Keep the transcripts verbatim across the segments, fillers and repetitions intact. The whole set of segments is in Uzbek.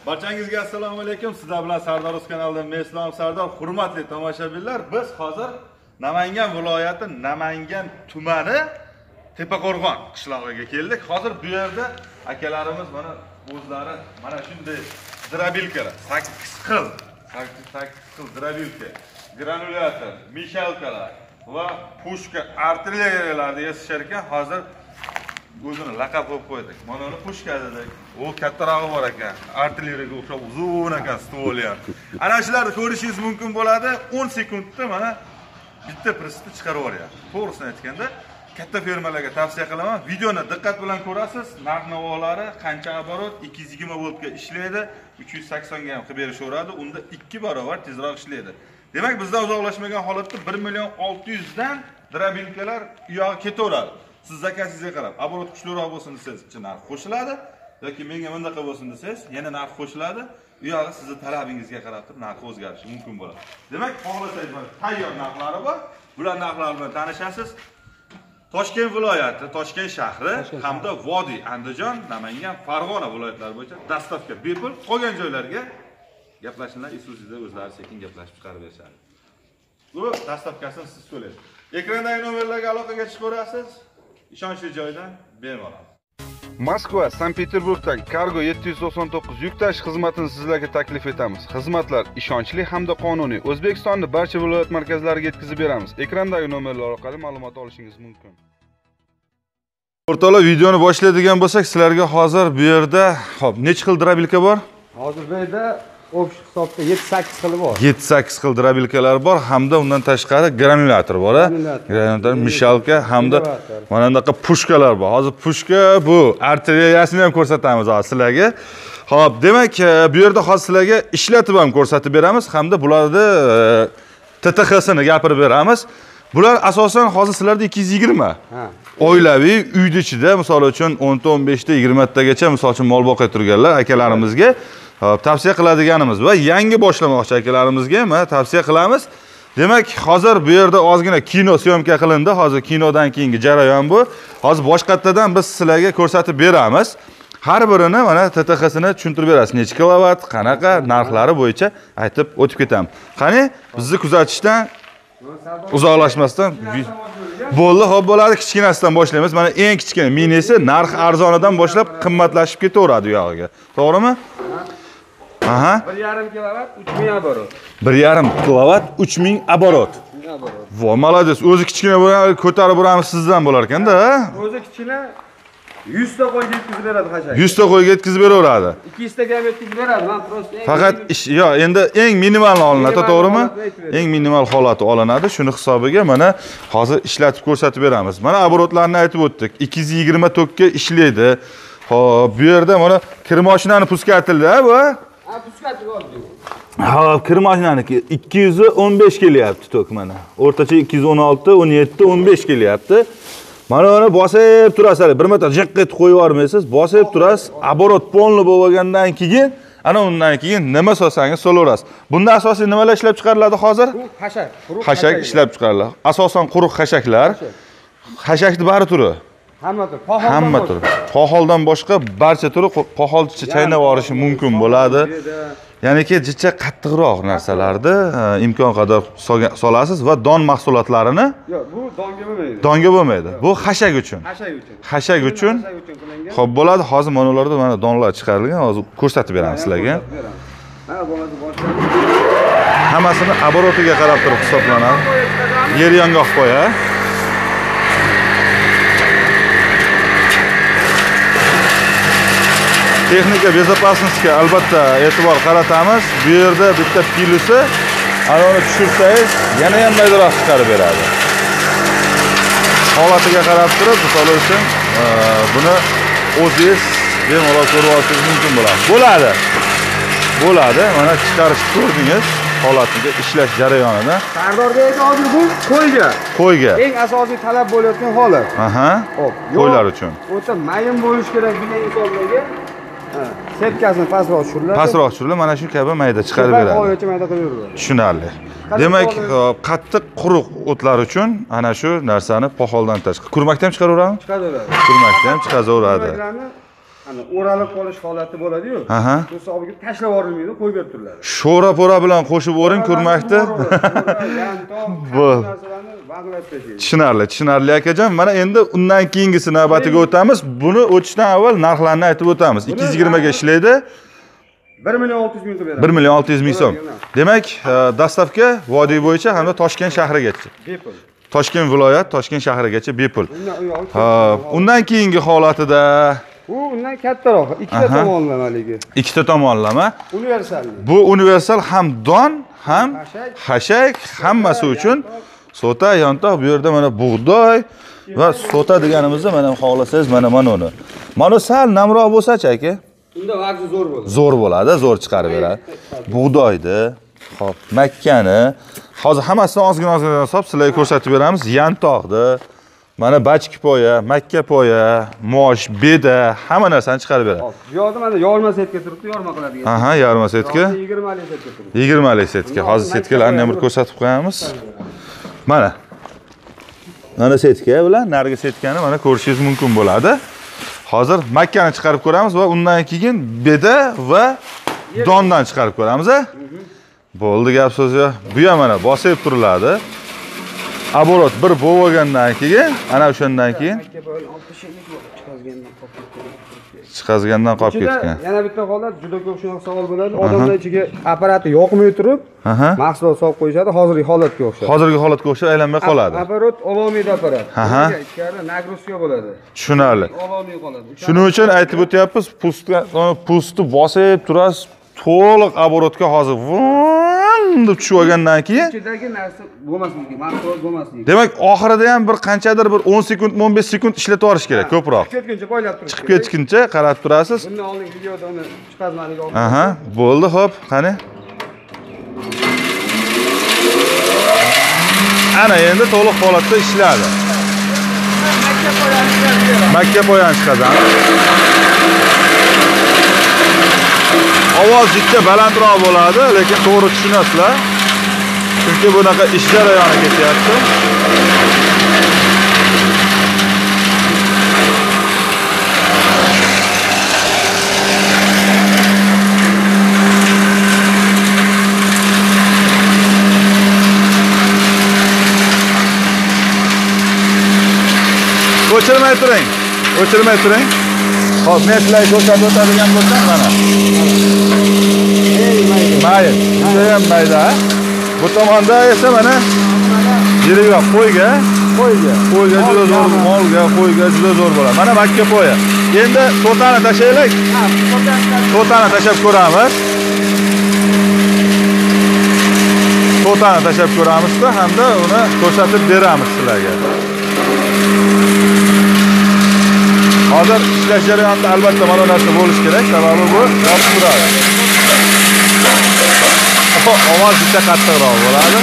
Barchangizga assalomu alaykum. Sizlar bilan Sardor Rus kanalidan men Islom Sardor. Hurmatli tomoshabinlar, biz hozir Namangan viloyati Namangan tumani Tepaqo'rg'on qishlog'iga keldik. Hozir bu yerda akalarimiz mana o'zlari mana shunday drobilkalar, sakkiz xil, sakkiz xil drobilka, granulyator, mishalkalar va pushka, artilleriyalarni yasashar ekan. Hozir o'zini laqab qo'yib qo'ydik. Mana uni pushka dedik. U kattarog'i bor ekan. Artilleriyaga o'xshab uzun ekan stvoli ham. Ana shularni ko'rishingiz mumkin bo'ladi. o'n sekundda mana bitta pristni chiqarib yuboryapti. To'g'risini aytganda, katta fermalarga tavsiya qilaman. Videoni diqqat bilan ko'rasiz. Narx-navolari qancha oborot, ikki yuz yigirma voltga ishlaydi, uch yuz sakson ga ham qilib berishaveradi. Unda ikki barobar tezroq ishlaydi. Demak, bizdan uzoqlashmagan holatda bir million olti yuz dan drobilkalar u yoqqa ketaveradi. Siz zakasingizga qarab, oborot kuchliroq bo'lsin desangiz, ichi narx qo'shiladi yoki menga bundaqa bo'lsin desangiz, yana narx qo'shiladi. U yog'i sizning talabingizga qarab turib narx o'zgarishi mumkin bo'ladi. Demak, xohlasangiz mana tayyor narxlari bor. Bular narxlar bilan tanishasiz. Toshkent viloyati, Toshkent shahri hamda Vodiy, Andijon, Namangan, Farg'ona viloyatlari bo'yicha dastavka bepul. Qolgan joylarga gaplashinglar, Isuzu'da o'zlari sekin gaplashib chiqarib berishadi. Bu dastavkasini siz to'laysiz. Ekrandagi nomerlarga aloqaga chiqaverasiz. Ishonchli joydan bemalol. Moskva, Sankt-Peterburgdan Cargo yetti yuz to'qson to'qqiz yuk tashish xizmatini sizlarga taklif etamiz. Xizmatlar ishonchli hamda qonuniy. O'zbekistonning barcha viloyat markazlariga yetkazib beramiz. Ekrandagi nomerlar orqali ma'lumot olishingiz mumkin. O'rtoqlar, videoni boshlaydigan bo'lsak, sizlarga hozir bu yerda, xo'p, necha xil drobilka bor? Hozir bu yerda o'sh hisobda yetti sakkiz xili bor. yetti sakkiz xil drobilkalar bor hamda undan tashqari granulyator bor, ha? Granulyator, mishalka hamda mana bunaqa pushkalar bor. Hozir pushka bu artilleriyasini ham ko'rsatamiz hozir sizlarga. Xo'p, demak, bu yerda hozir sizlarga ishlatib ham ko'rsatib beramiz hamda bularni T T X sini gapirib beramiz. Bular asosan hozir sizlarda ikki yuz yigirma. Ha. Oilaviy uyda ichida, misol uchun o'n ta o'n besh ta yigirma tagacha misol uchun mol boqib turganlar akalarimizga Hop, tavsiya qiladiganimiz va yangi boshlamoqchi akalarimizga ham tavsiya qilamiz. Demak, hozir bu yerda ozgina kino syomka qilindi. Hozir kinodan keyingi jarayon bu. Hozir boshqatdan biz sizlarga ko'rsatib beramiz. Har birini mana T T X sini tushuntirib berasiz. Necha kilovat, qanaqa narxlari bo'yicha aytib o'tib ketamiz. Qani, bizni kuzatishdan uzoqlashmasdan bo'ldi, xo'p bo'ladi, kichkinasidan boshlaymiz. Mana eng kichkina minisi narx arzonidan boshlab qimmatlashib ketaveradi u yog'iga. To'g'rimi? Aha. bir yarim kilovat uch ming oborot. bir yarim kilovat uch ming oborot. Vo, malades. O'zi kichkina bo'lgan, ko'tarib boramiz sizdan bo'lar ekanda, ha? O'zi kichkina yuz ta qo'yga yetkazib beradi xashak. yuz ta qo'yga yetkazib beraveradi. ikki yuz ta ga yetkazib beradi. Men prosta faqat ish, yo, endi eng minimal olinadi, to'g'rimi? Eng minimal holati olinadi. Shuni hisobiga mana hozir ishlatib ko'rsatib beramiz. Mana oborotlarni aytib o'tdik. ikki yuz yigirma tokka ishlaydi. Xo'p, bu yerda mana kir mashinani puskatildi, ha, bu? Ha, puskatib oldik. Ha, kir mashinaniki ikki yuz o'n besh kelyapti tok mana. O'rtacha ikki yuz o'n olti, o'n yetti, o'n besh kelyapti. Mana uni bosib turasiz, bir marta jiqqa etib qo'yib yormaysiz, bosib turasiz. Oborot polni bo'lgandan keyin, ana undan keyin nima solsangiz solaverasiz. Bunda asosiy nimalar ishlab chiqariladi hozir? Xashak, quruq xashak ishlab chiqariladi. Asosan quruq xashaklar. Xashakning bari turi. Hamma turi. Poholdan Hamma turi. Poholdan boshqa barcha turi poholcha chaynab yorishi mumkin bo'ladi. Ya'niki jicha qattiqroq narsalarni imkon qadar solasiz va don mahsulotlarini. Yo'q, bu donga bo'lmaydi. Donga bo'lmaydi. Bu xashak uchun. Xashak uchun. Xashak uchun. Xo'p, bo'ladi. Hozir mana ularda mana donlar chiqarilgan. Hozir ko'rsatib beramiz sizlarga. Mana bo'ladi boshqa. Hammasini oborotiga qarab turib hisoblanadi. Yer yong'oq qo'ya. Texnika bezopasnostikka albatta e'tibor qaratamiz. Bu yerda bitta pilusi, ana uni tushirsangiz, yana ham maydaroq chiqarib beradi. Holatiga qarab turib, misol uchun, buni o'zingiz bemalol ko'rib olishingiz mumkin bo'ladi. Bo'ladi. Bo'ladi. Mana chiqarishni ko'rdingiz, holatiga ishlash jarayonida. Sardorga hozir bu qo'yga. Qo'yga. Eng asosiy talab bo'layotgan holat. Aha. Xo'p, qo'ylar uchun. O'ta mayin bo'lish kerak degan insonlarga setkasini pastroq tushiriladi. Pastroq tushiriladi, mana shu kabi mayda chiqarib beradi. Qo'ygacha mayda qilib beradi. Tushunarli. Demak, qattiq quruq o'tlar uchun ana shu narsani poholdan tashqari kurmakdan ham chiqaraveradi? Chiqaraveradi. Kurmakdan ham chiqazaveradi. Ana o'ralib qolish holati bo'ladi-yu. Aha. Bu hisobiga tashlab yuborilmaydi, qo'yib berib turiladi. Sho'ra pora bilan qo'shib o'ring ko'rmakda. Bo'l. Tushunarli, tushunarli akajon. Mana endi undan keyingisi navbatiga o'tamiz. Buni o'tishdan avval narxlarni aytib o'tamiz. ikki yuz yigirma ga ishlaydi. bir million olti yuz ming so'm beradi. bir million olti yuz ming so'm. Demak, dastavka vodiy bo'yicha hamda Toshkent shahrigacha. Bepul. Toshkent viloyat, Toshkent shahrigacha bepul. Hop, undan keyingi holatida bu undan kattaroq, ikkita tomonlamaligi. Ikkita tomonlama. Universal. Bu universal ham don, ham xashak, hammasi uchun sota, yontoq, bu yerda mana bug'doy va sota deganimizda mana xohlasangiz mana mana uni. Mana sal namroq bo'lsa-chi aka? Unda vaqti zo'r bo'ladi. Zo'r bo'ladi, zo'r chiqarib beradi. Bug'doyni, hop, Makkani, hozir hammasini ozgina-ozgina hisob sizlarga ko'rsatib beramiz. Yantoqni, mana bachki poya, makka poya, mosh, beda, hamma narsani chiqarib beradi. Bu yerda mana yorma setga turibdi, yorma qiladigan. Aha, yorma setka. yigirma lik setga turibdi. yigirma lik setka. Hozir setkalarni ham bir ko'rsatib qo'yamiz. Mana. Mana setka bilan narigi setkani mana ko'rishingiz mumkin bo'ladi. Hozir makkani chiqarib ko'ramiz va undan keyin beda va dondan chiqarib ko'ramiz. Bo'ldi gap so'z yo'q. Bu ham mana bosib turiladi. Aborot bir bo'lgandan keyin, ana o'shandan keyin chiqazgandan qolib ketgan. Yana bitta holat juda ko'p shunaqa savol bo'ladi. Odamlar ichiga apparati yoqmay turib, mahsulot solib qo'yishadi, hozirgi holatga o'xshab. Hozirgi holatga o'xshab aylanmay qoladi. Apparat ololmaydi apparat. Ichkarida nagruzka bo'ladi. Tushunarli. Ololmay qoladi. Shuning uchun aytib o'tyapmiz, pustga, pustni bosib turasiz, to'liq aborotga hozir deb tushib olgandan keyin ichidagi narsa bo'lmasligi, mahsulot bo'lmasligi. Demak, oxirida ham bir qanchadir bir o'n sekund, o'n besh sekund ishlatib yuborish kerak, ko'proq. Chiqib ketguncha poylab turasiz. Chiqib ketguncha qarab turasiz. Bundan oldin videoda uni chiqazmadik oldim. Aha, bo'ldi, xo'p, qani. Ana endi to'liq holatda ishladi. Makka poyani chiqazamiz. Ovoz jitta balandroq bo'ladi, lekin to'g'ri tushunasizlar. Chunki bunaqa ish jarayoni ketyapti. O'chirmay turing. O'chirmay turing. Hop, men sizlarga ko'rsatib o'tadigan bo'lsam mana. Mayda. Juda ham mayda. Bu tomonda esa mana yiriga qo'yga, qo'yga, qo'yga juda zo'r, molga, qo'yga juda zo'r bo'ladi. Mana makka poya. Endi sotani tashlaylik. Sotani tashab ko'ramiz. Sotani tashab ko'ramizda hamda uni ko'rsatib beramiz sizlarga. Hozir ishlash jarayonida albatta mana bu narsa bo'lishi kerak, sababi bu yopib turadi. Ovoz juda qattiqroq bo'ladi.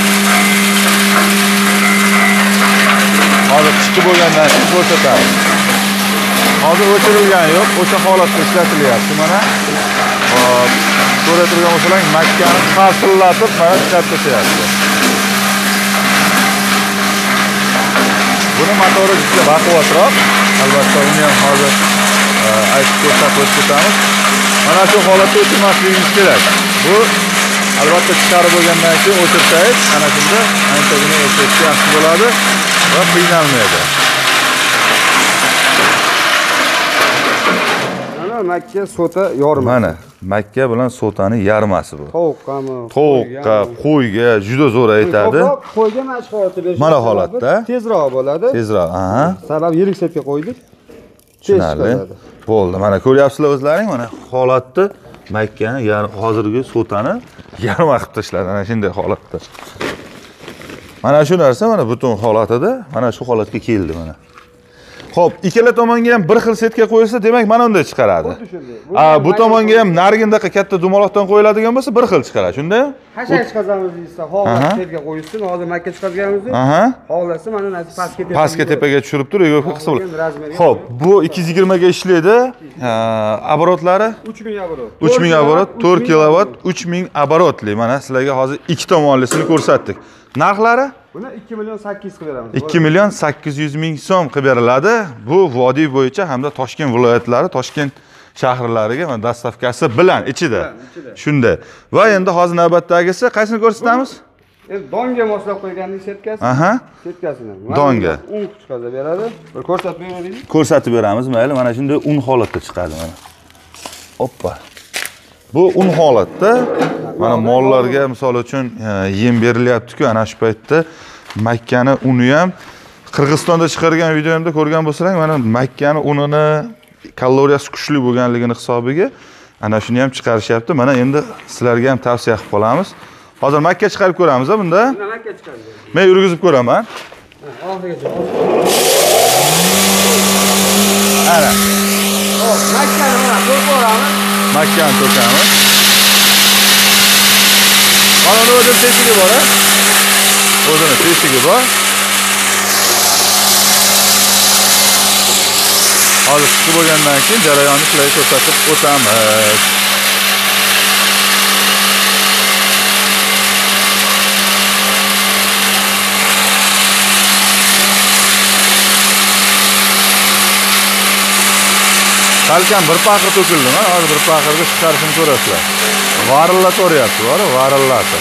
Hozir chiqib bo'lgandan keyin ko'rsatamiz. Hozir o'chirilgani yo'q, o'sha holatda ishlatilyapti mana. Hop, ko'rib turgan bo'lsangiz, makkani qarsillatib mana chiqarib tashyapti. Buni motori juda baquvvatroq. Albatta uni ham hozir aytib ko'rsatib o'tamiz. Mana shu holatda o'chirmasligimiz kerak. Bu albatta chiqarib bo'lgandan keyin o'chirsangiz, ana shunda anchagina o'chirish yaxshi bo'ladi va qiynalmaydi. Mana makka sota yorma. Mana makka bilan sotani yarmasi bu. Tovuqqami, tovuqqa, qo'yga juda zo'r aytadi. Qo'yga mashg'ulot berish. Mana holatda tezroq bo'ladi. Tezroq, aha. Sabab yirik setga qo'ydik. Tushunarli. Bo'ldi. Mana ko'ryapsizlar o'zlaring, mana holatni makkani, ya'ni hozirgi sotani yarma qilib tashladi ana shunday holatda. Mana shu narsa mana butun holatida mana shu holatga keldi mana. Xo'p, ikkala tomonga ham bir xil setka qo'yilsa, demak mana unday chiqaradi. A, bu tomonga ham narigindaqa katta dumaloqdan qo'yiladigan bo'lsa, bir xil chiqaradi. Shunda Qachon chiqazamiz deysa, xohlasa setka qo'yishsin. Hozir makka chiqazganimizda, xohlasa mana narsa pastga tepaga. Pastga tepaga tushirib turib, yo'q qilsa bo'ladi. Xo'p, bu ikki yuz yigirma ga ishlaydi. Oborotlari uch ming oborot. uch ming oborot, to'rt kilovat, uch ming oborotli. Mana sizlarga hozir ikki tomonlisini ko'rsatdik. Narxlari? Buni ikki million sakkiz yuz qilib beramiz. ikki million sakkiz yuz ming so'm qilib beriladi. Bu vodiy bo'yicha hamda Toshkent viloyatlari, Toshkent shaharlariga va dastavkasi bilan ichida. Shunday. Va endi hozir navbatdagisi qaysini ko'rsatamiz? Endi donga moslab qo'yganlik setkasi. Aha. Setkasini. Donga. Un chiqadi beradi. Bir ko'rsatib beraylik. Ko'rsatib beramiz, mayli. Mana shunday un holatda chiqadi mana. Hoppa. Bu un holatda. Mana mollarga misol uchun yem berilyapti-ku, ana shu paytda Makkani uni ham Qirg'izistonda chiqargan videomda ko'rgan bo'lsalaring, mana Makkani unini kaloriyasi kuchli bo'lganligini hisobiga ana shuni ham chiqarishyapti. Mana endi sizlarga ham tavsiya qilib qolamiz. Hozir Makka chiqarib ko'ramiz a bunda. Makka chiqaramiz. Men yurgizib ko'raman. Oxirigacha. Ana. Hop, Makkani mana to'qoramiz. Makkani to'kamiz. Mana bu o'zini teshigi bor a? O'zini teshigi bor. Hozir chiqib bo'lgandan keyin jarayonni sizlarga ko'rsatib o'tamiz. Salkam bir paqir to'kildimi? Hozir bir paqirga chiqarishini ko'rasizlar. Varillatoryapti, bor, varillatib.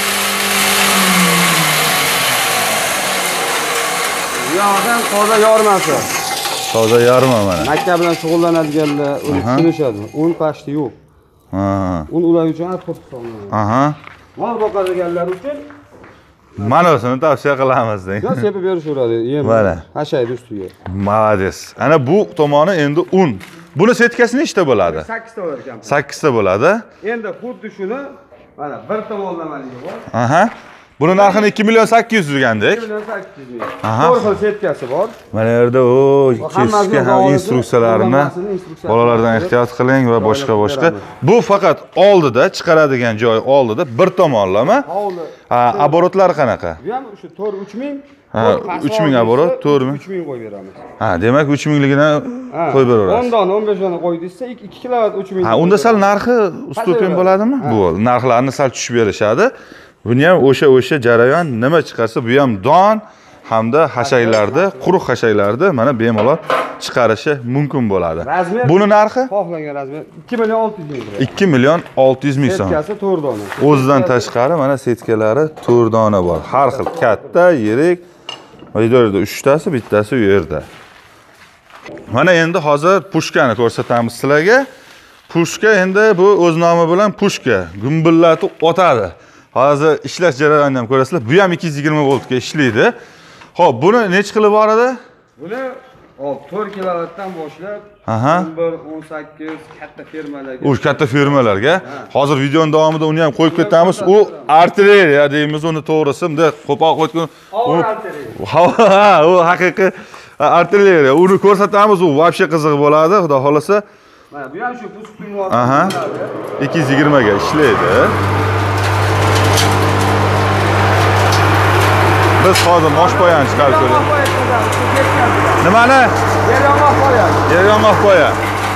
Yo'qdan toza yormasi. Toza yorma mana. Makka bilan shug'ullanadiganlar uni tushunishadi. Un pashti yo'q. Ha. Un ular uchun xuddi hisoblanadi. Aha. Mol boqadiganlar uchun mana o'sini tavsiya qilamiz deng. yo sepib berishaveradi. Yem. Mana. Hashaydi ustiga. Молодец. Ana bu tomoni endi un. Buni setkasi nechta bo'ladi? sakkiz ta bo'lar ekan. sakkiz ta bo'ladi. Endi xuddi shuni mana bir tomonlamaligi bor. Aha. Buni narxini ikki million sakkiz yuz degandek. ikki million sakkiz yuz ming. Aha. to'rt xil setkasi bor. Mana yerda o kesishga ham instruksiyalarini bolalardan ehtiyot qiling va boshqa boshqa. Bu faqat oldida chiqaradigan joy oldida bir tomonlama. Hovli. Ha, oborotlari qanaqa? Bu ham o'sha to'rt uch ming. Ha, uch ming oborot, to'rt ming. uch ming qo'yib beramiz. Ha, demak uch mingligini qo'yib beraverasiz. o'n dan o'n besh dona qo'y desa ikki kilovat uch ming. Ha, unda sal narxi ustupin bo'ladimi? Bu narxlarni sal tushib berishadi. Buni ham o'sha o'sha jarayon nima chiqarsa, bu ham don hamda hashaylarda, quruq hashaylarda mana bemalol chiqarishi mumkin bo'ladi. Buni narxi xohlagan razmer ikki million olti yuz ming. ikki million olti yuz ming so'm. Setkasi to'rt dona. O'zidan tashqari mana setkalari to'rt dona bor. Har xil katta, yirik. Videoda uchtasi, bittasi u yerda. Mana endi hozir pushkani ko'rsatamiz sizlarga. Pushka endi bu o'z nomi bilan pushka, gumbillatib o'tadi. Hozir ishlash jarayonini ham ko'rasizlar. Bu ham ikki yuz yigirma voltga ishlaydi. Xo'p, buni nech qilib bor edi? Buni hop to'rt kilovatdan boshlab Aha. o'n bir o'n sakkiz katta fermalarga. U katta fermalarga. Hozir videoning davomida uni ham qo'yib ketamiz. U artilleriya deymiz uni to'g'risi, bunda qo'poq qo'ygan. Og'ir artilleriya. Ha, u haqiqiy artilleriya. Uni ko'rsatamiz, u vobshe qiziq bo'ladi, xudo xolasa. Mana bu ham shu puskun Aha. ikki yuz yigirma ga ishlaydi. Biz hozir moshpoyani chiqarib ko'ramiz. Nimani? Yer yong'oq qo'ya. Yer yong'oq qo'ya.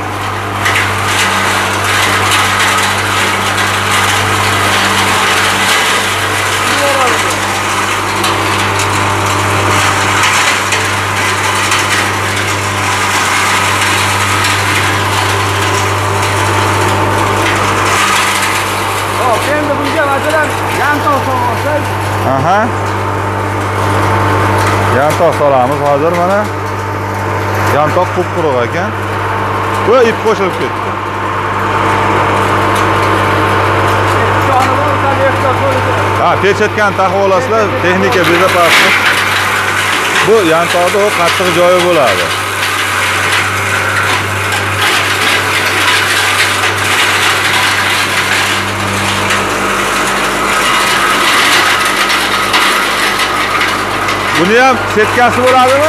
Hop, endi bunga masalan yantoq solsak. Aha. Yantoq solamiz hozir mana. Yantoq qup-quruq ekan. Bu ip qo'shilib ketdi. Ha, pechatgan taqib olasizlar, texnika bezopaslik. Bu yantoqda o qattiq joyi bo'ladi. Buni ham setkasi bo'ladimi?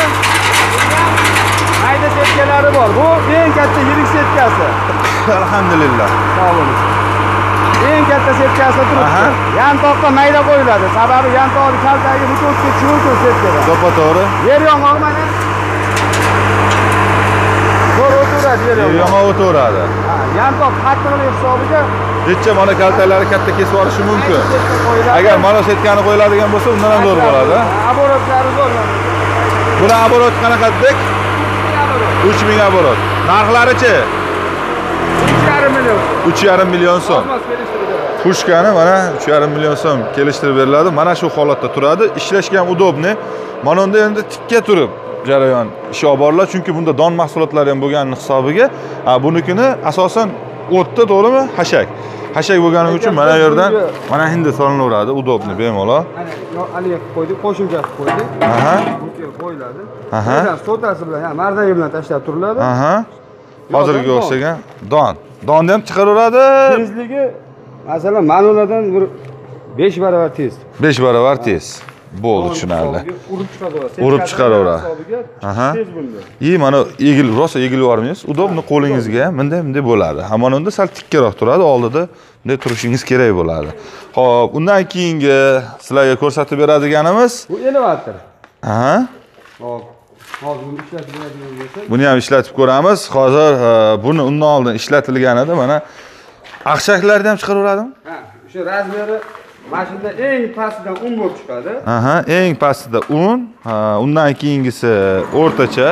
Mayda setkalari bor. Bu eng katta yirik setkasi. Alhamdulillah. Sog' bo'ling. Eng katta setkasi turibdi. Yantoqqa mayda qo'yiladi. Sababi yantoqning kaltagi butun chiqib setkada. To'g'ri. Yer yong'oq mana. To'rt o'ttiz o'tadi yer yer yomg'ir. yomon o'taveradi. Ha, yantoq qattiqlik hisobiga Necha mana kaltaklari katta kesib yuborishi mumkin. Agar monosetkani qo'yiladigan bo'lsa, undan ham zo'r bo'ladi. Оборотлari zo'r. Buni оборот qanaqa dedik? uch ming оборот. Narxlari-chi? uch yarim million. uch yarim million so'm. Pushkani mana uch yarim million so'm kelishtirib beriladi. Mana shu holatda turadi. Ishlashga ham udobni. Mana unda endi tikka turib jarayon ish olib boriladi, chunki bunda don mahsulotlari ham bo'lgani hisobiga, bunikini asosan o'tda, to'g'rimi? Hashak. Hashak bo'lgani uchun mana bu yerdan mana hindi solinaveradi, udobni bemalol. Mana haligi qo'ydik, qo'shimchasi qo'ydik. Aha. Bu qo'yiladi. Aha. Sotasi bilan, ha, mardagi bilan tashlab turiladi. Aha. Hozirgi o'xshagan don. Donni ham chiqaraveradi. Tezligi masalan manualdan bir besh barobar tez. besh barobar tez. Bo'ldi, tushunarli. Urib chiqaraveradi. Urib chiqaraveradi. Aha. Tez bunda. И mana egil, rosa egilib yubormaysiz. Udobni qo'lingizga ham bunday bunday bo'ladi. Hamon unda sal tikkaroq turadi, oldida bunday turishingiz kerak bo'ladi. Xo'p, undan keyingi sizlarga ko'rsatib beradiganimiz bu elevator. Aha. Hop. Hozir buni ishlatib beradigan bo'lsak, buni ham ishlatib ko'ramiz. Hozir buni undan oldin ishlatilgan edi. Mana aqshaklarni ham chiqaraveradimi? Ha, o'sha razmeri mashinada eng pastidan un bo'lib chiqadi. Aha, eng pastida un, undan keyingisi o'rtacha.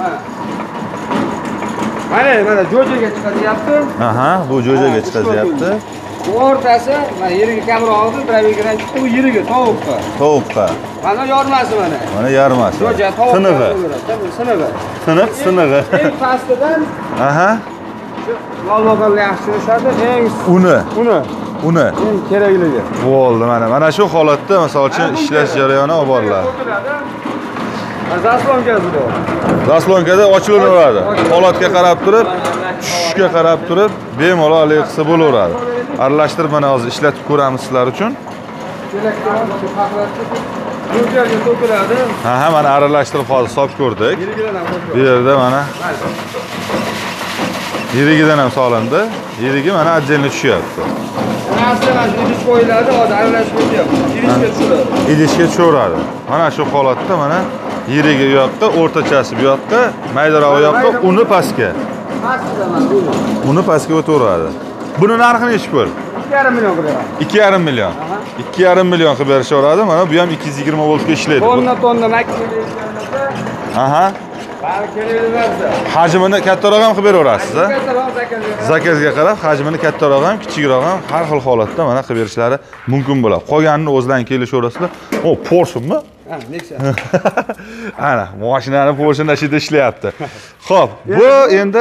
Mana, mana jo'jaga chiqaryapti. Aha, bu jo'jaga chiqaryapti. Bu o'rtasi mana yeriga kamroq oldi, dravigadan chiqdi, bu yeriga tovuqqa. Tovuqqa. Mana yormasi mana. Mana yarmasi. Jo'ja tovuq. Sinig'i. Sinig'i. Siniq, sinig'i. Eng pastidan Aha. shu lalloqlarni yaxshi turishadi, eng Uni. uni. Uni. Eng kerakligi. Bo'ldi, mana mana shu holatda masalan uchun ishlash jarayoni olib boriladi. Zaslonkasi bor. Zaslonkada ochilaveradi. Holatga qarab turib, tushishga qarab turib, bemalol hali qilsa bo'laveradi. Aralashtirib mana hozir ishlatib ko'ramiz sizlar uchun. Jo'jaga to'kiladi. Aha, mana aralashtirib hozir solib ko'rdik. Bu yerda mana yirigidan ham solindi. Yirigi mana отдельно tushyapti. Asli mana shu idish qo'yiladi, hozir aralashmaydi. Idishga tushiradi. Idishga tushaveradi. Mana shu holatda mana yirigi bu yoqqa, o'rtachasi bu yoqqa, maydaroq bu yoqqa, uni pastga. Pastda mana uni. Uni pastga o'taveradi. Buni narxi nechi pul? ikki yarim million qilyapti. ikki yarim million. ikki yarim million qilib berishaveradi. Mana bu ham ikki yuz yigirma voltga ishlaydi. Tonna tonna maksimum ishlansa, Aha. bari kelaversa. Hajmini kattaroq ham qilib beraverasiz, ha? Kattaroq zakazga. Zakazga qarab hajmini kattaroq ham, kichikroq ham har xil holatda mana qilib berishlari mumkin bo'ladi. Qolganini o'zlarining kelishaverasizlar. O, Porsche'mi? Ha, Nexia. Ana, mashinani Porsche'da ishida ishlayapti. Xo'p, bu endi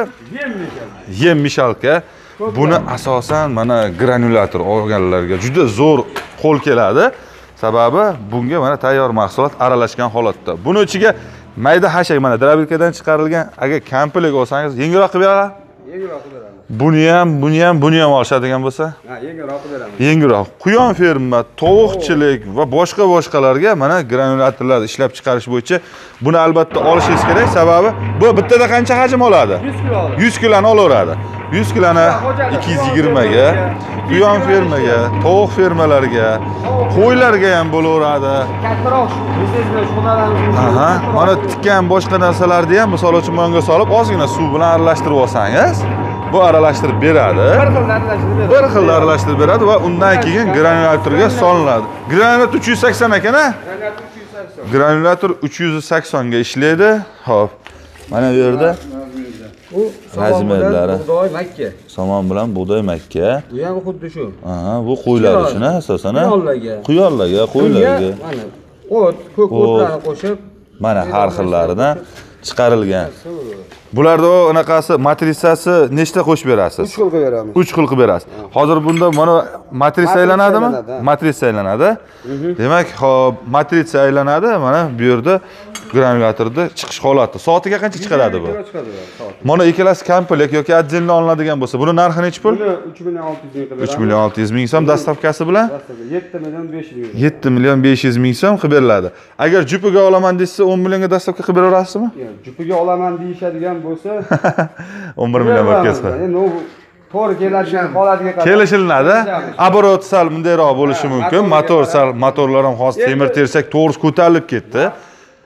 yem mishalka. Buni asosan mana granulyator olganlarga juda zo'r qo'l keladi. Sababi bunga mana tayyor mahsulot aralashgan holatda. Buni ichiga mayda hashak mana drabilkadan chiqarilgan agar komplekt olsangiz yengilroq qilib beradi. Yengilroq qilib beramiz. Buni ham, buni ham, buni ham olishadigan bo'lsa, Ha, yengilroq qilib beramiz. yengilroq. Quyon ferma, tovuqchilik va boshqa boshqalarga mana granulyatorlar ishlab chiqarish bo'yicha buni albatta olishingiz kerak. Sababi bu bittada qancha hajm oladi? yuz kilo oladi. yuz kiloni olaveradi. yuz kiloni ikki yuz yigirma ga, quyon fermaga, tovuq fermalarga, qo'ylarga ham bo'laveradi. Kattaroq biznes bilan shug'ullanamiz. Aha, mana tikkan boshqa narsalarni ham misol uchun bunga solib ozgina suv bilan aralashtirib olsangiz, bu aralashtirib beradi. Bir xil aralashtirib beradi. Bir xil aralashtirib beradi va undan keyin granulyatorga solinadi. Granulyator uch yuz sakson ekan, a? Granulyator uch yuz sakson ga ishlaydi. Xo'p. Mana bu yerda Bu razmerlari. Bug'doy makka. Somon bilan bug'doy makka. Bu ham xuddi shu. Aha, bu qo'ylar uchun asosan, a? Quyonlarga. Quyonlarga, qo'ylarga. Mana o't, ko'k o'tlarni qo'shib, mana har xillaridan chiqarilgan. Bularda o anaqasi matrisasi nechta qo'shib berasiz? uch xil qilib beramiz. uch xil qilib berasiz. Hozir bunda mana matrisa aylanadimi? Matrisa aylanadi. Demak, hop, matrisa aylanadi. Mana bu yerda granulyatorda chiqish holati. Soatiga qancha chiqaradi bu? Mana ikkalasi komplekt yoki отдельно olinadigan bo'lsa, buni narxi nechi pul? Buni uch million olti yuz ming qilib beramiz. uch million olti yuz ming so'm dastavkasi bilan yetti million besh yuz ming. yetti million besh yuz ming so'm qilib beriladi. Agar jupiga olaman desa o'n millionga dastavka qilib beraverasizmi? Yo'q, jupiga olaman deyishadigan bo'lsa, o'n bir million bo'lib ketsa. Endi u to'g'ri keladigan holatiga qarab Kelishilinadi. Оборот sal bundayroq bo'lishi mumkin. Motor sal motorlar ham hozir temir tersak to'g'ri ko'tarilib ketdi.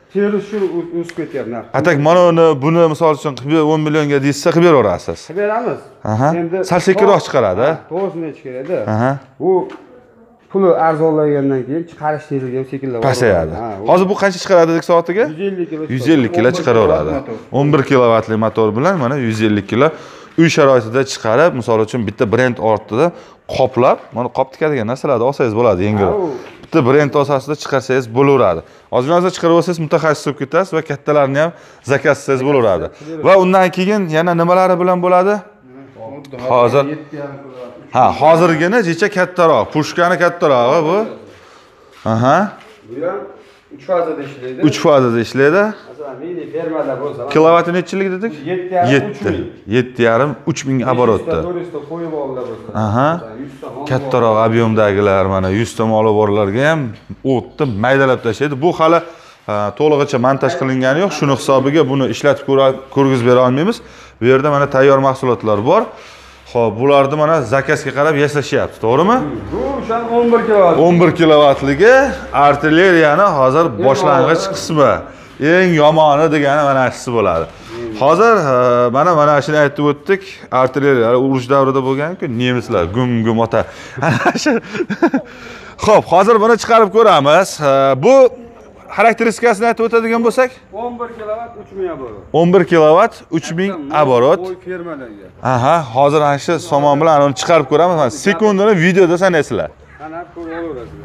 teri shu o'sib ketyapti. Atak mana uni buni misol uchun qilib o'n millionga deysiz qilib beraverasiz. Qilib beramiz. Aha. Sal sekinroq chiqaradi. To'g'risini chiqaradi. Aha. Bu puli arzonlagandan keyin chiqarish tezligi ham sekinlab pasayadi. Hozir bu qancha chiqaradi dedik soatiga? yuz ellik kilo chiqaraveradi. o'n bir kilovatli motor bilan mana yuz ellik kilo uy sharoitida chiqarib, misol uchun bitta brend ortida qoplab, mana qop tikadigan narsalarni olsangiz bo'ladi, yengil. Bitta brend asosida chiqarsangiz bo'laveradi. Ozgincha chiqarib olsangiz mutaxassis bo'lib ketasiz va kattalarni ham zakaz qilsangiz bo'laveradi. Va undan keyin yana nimalari bilan bo'ladi? Hozir ha, hozirgina jicha kattaroq, pushkani kattarog'i bu. Aha. Bu ham uch fazada ishlaydi. uch fazada ishlaydi. Masalan, mini fermada bo'lsa, kilovati nechilik dedik? yetti. yetti yarim uch ming oborotda. to'rt ta qo'yib oldilar bo'lsa. Aha. Kattaroq ob'yomdagilar mana yuz ta moli borlarga ham o'tni maydalab tashlaydi. Bu hali to'lig'icha montaj qilingani yo'q. Shuni hisobiga buni ishlatib ko'rgizib bera olmaymiz. Bu yerda mana tayyor mahsulotlar bor. Xo'p, bularni mana zakazga qarab yasashyapti, to'g'rimi? Bu o'shan o'n bir kilovat. o'n bir kilovatligi artilleriyani hozir boshlang'ich qismi. Eng yomoni degani mana shisi bo'ladi. Hozir mana mana shuni aytib o'tdik. Artilleriya urush davrida bo'lgan-ku, nemislar gum-gum ota. Xo'p, hozir buni chiqarib ko'ramiz. Bu xarakteristikasini aytib o'tadigan bo'lsak, o'n bir kilovat uch ming oborot. o'n bir kilovat uch ming oborot. Qo'y fermalarga. Aha, hozir ana shu somon bilan uni chiqarib ko'ramiz. Mana sekundini videoda sanaysizlar. Sanab ko'raverasizlar.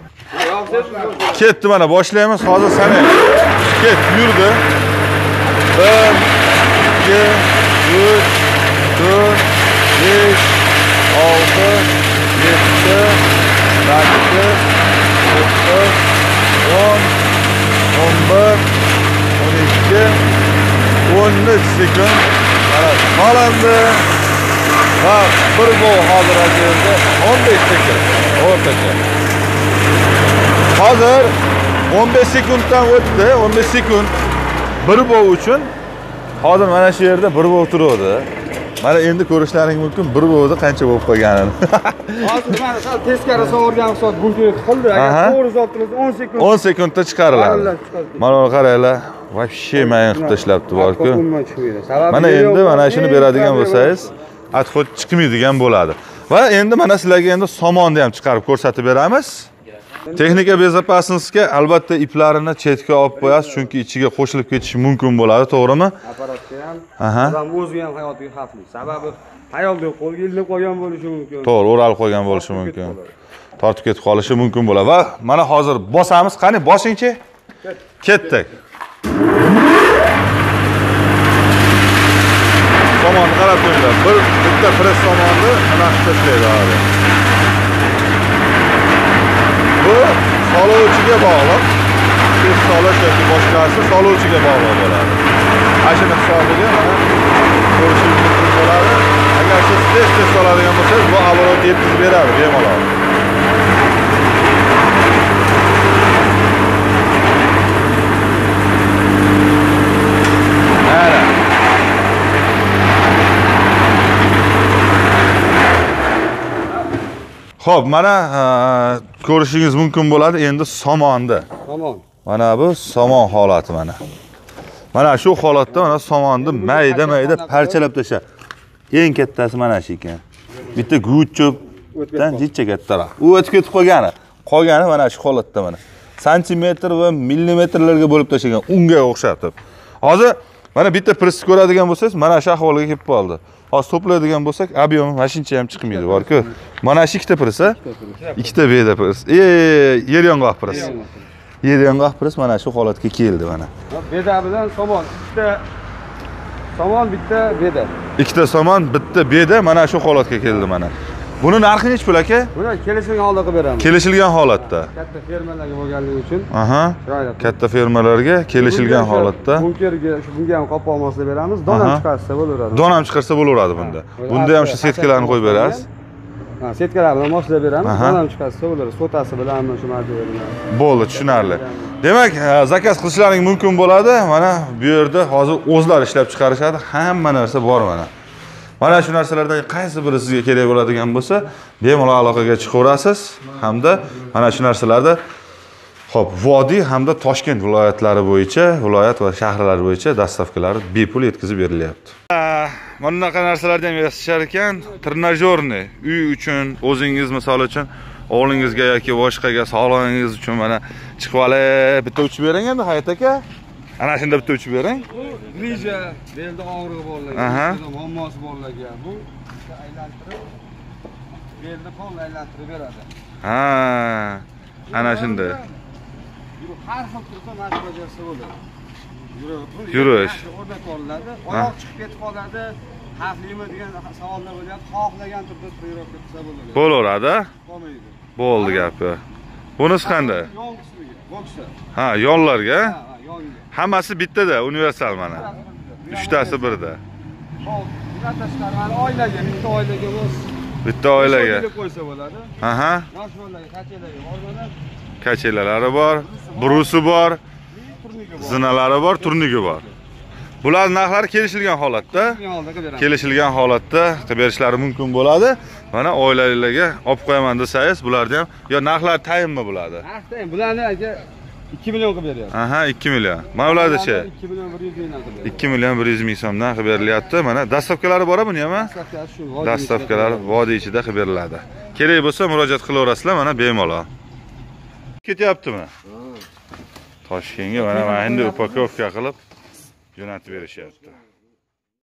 Ketdi mana boshlaymiz. Hozir sanaymiz. Ket, yurdi. bir, ikki, uch, to'rt, besh, olti, yetti, sakkiz, to'qqiz, o'n, o'n bir, o'n ikki, o'n uch sekund. Mana qolindi. Va bir bu hozir keldi. o'n besh sekund. O'rtacha. Hozir o'n besh sekunddan o'tdi. o'n besh sekund bir bov uchun hozir mana shu yerda bir bov turadi. Mana endi ko'rishlaring mumkin bir bovda qancha bo'lib qolganini. Hozir mana sal teskari sovurgan hisob bunga qildi. Agar to'g'ri hisobimiz o'n sekund. o'n sekundda chiqariladi. Mana buni qaranglar. Voобще mayin qilib tashlabdi bor-ku. Mana endi mana shuni beradigan bo'lsangiz, adxod chiqmaydigan bo'ladi. Va endi mana sizlarga endi somonni ham chiqarib ko'rsatib beramiz. Texnika bezopasnostga albatta iplarini chetga olib qo'yasiz, chunki ichiga qo'shilib ketishi mumkin bo'ladi, to'g'rimi? Apparatga ham, aha, odam o'ziga ham hayotiga xavfli. Sababi hayolda qo'lga ilinib qolgan bo'lishi mumkin. To'g'ri, o'ralib qolgan bo'lishi mumkin. Tortib ketib qolishi mumkin bo'ladi. Va mana hozir bosamiz. Qani boshingchi? Ketdik. Somonni qarab qo'yinglar. Bir bitta press somonni ana tashlaydi hozir. Bu soluvchiga bog'liq. Tez solish yoki boshqasi soluvchiga bog'liq bo'ladi. Mashina hisobiga mana ko'rishingiz mumkin bo'ladi. Agar siz tez tez soladigan bo'lsangiz, bu oborot yetkazib beradi bemalol. Mana Xo'p, mana ko'rishingiz mumkin bo'ladi endi somonni. Somon. Mana bu somon holati mana. Mana shu holatda mana somonni mayda-mayda parchalab tashlab. Eng kattasi mana shu ekan. Bitta guchchobdan jichcha kattaroq. U o'tib ketib qolgani. Qolgani mana shu holatda mana. Santimetr va millimetrlarga bo'lib tashlagan unga o'xshab turib. Hozir mana bitta press ko'radigan bo'lsangiz, mana shu ahvolga kelib qoldi. Hozir to'playdigan bo'lsak, ob'yom mashincha ham chiqmaydi, bor-ku. Mana shu ikkita press, ha? Ikkita beda press. E, yer yong'oq press. Yer yong'oq press mana shu holatga keldi mana. Beda bilan somon, ikkita somon, bitta beda. Ikkita somon, bitta beda mana shu holatga keldi mana. Buni narxi nech pul aka? Buni kelishilgan holda qilib beramiz. Kelishilgan holatda. Katta fermalarga bo'lganligi uchun. Aha. Katta fermalarga kelishilgan holatda. Bunkerga shu bunga ham qop olmasdan beramiz. Donam chiqarsa bo'laveradi. Donam chiqarsa bo'laveradi bunda. Bunda ham shu setkalarni qo'yib berasiz. Ha, setkalar bilan moslab beramiz. Donam chiqarsa bo'laveradi. Sotasi bilan shu model bilan. Bo'ldi, tushunarli. Demak, zakaz qilishlaring mumkin bo'ladi. Mana bu yerda hozir o'zlari ishlab chiqarishadi. Hamma narsa bor mana. Mana shu narsalardan qaysi biri sizga kerak bo'ladigan bo'lsa, bemalol aloqaga chiqaverasiz hamda mana shu narsalarni Xo'p, Vodiy hamda Toshkent viloyatlari bo'yicha, viloyat va shaharlar bo'yicha dastavkalari bepul yetkazib berilyapti. Mana bunaqa narsalarni ham yasashar ekan, trenajyorni uy uchun, o'zingiz misol uchun o'g'lingizga yoki boshqaga sog'lig'ingiz uchun mana chiqib olib bitta uchib bering endi Hayot aka. Ana shunda bitta uchib bering. Bu grija, belda og'rig'i Aha. borlarga, muammosi borlarga bu aylantirib belni qo'l aylantirib beradi. Ha, ana shunda. Har xil turda mashq bajarsa bo'ladi. Yurish. O'rnak olinadi, oyoq chiqib ketib qoladi, xavflimi degan savollar bo'lyapti. Xohlagan turda trenirovka qilsa bo'ladi. Bo'laveradi. Bo'lmaydi. Bo'ldi gapi. Bunisi qanday? Yon qismiga, boksda. Ha, yonlarga. Ha, yonga. Hammasi bittada, universal mana. Uchtasi birda. Hop, bundan tashqari mana oilaga, bitta oilaga o'z Bitta oilaga. qo'ysa bo'ladi. Aha. Yosh bolalarga, qanchalarga bormadan Kachelalari bor, brusi bor, zinalari bor, turnigi bor. Bular narxlari kelishilgan holatda, kelishilgan holatda qilib berishlari mumkin bo'ladi. Mana oilalarga olib qo'yaman desangiz, bularni ham yo narxlar tayinmi bo'ladi? Narx tayin. Bularni aka ikki million qilib beryapti. Aha, ikki million. Mana ulardachi? ikki million bir yuz mingdan qilib beryapti. ikki million bir yuz ming so'mdan qilib berilyapti. Mana dastavkalari bor buni ham? Dastavkasi shu. Dastavkalari vodiy ichida qilib beriladi. Kerak bo'lsa murojaat qilaverasizlar, mana bemalol. Ketyaptimi? Toshkentga mana endi upakovka qilib jo'natib berishyapti.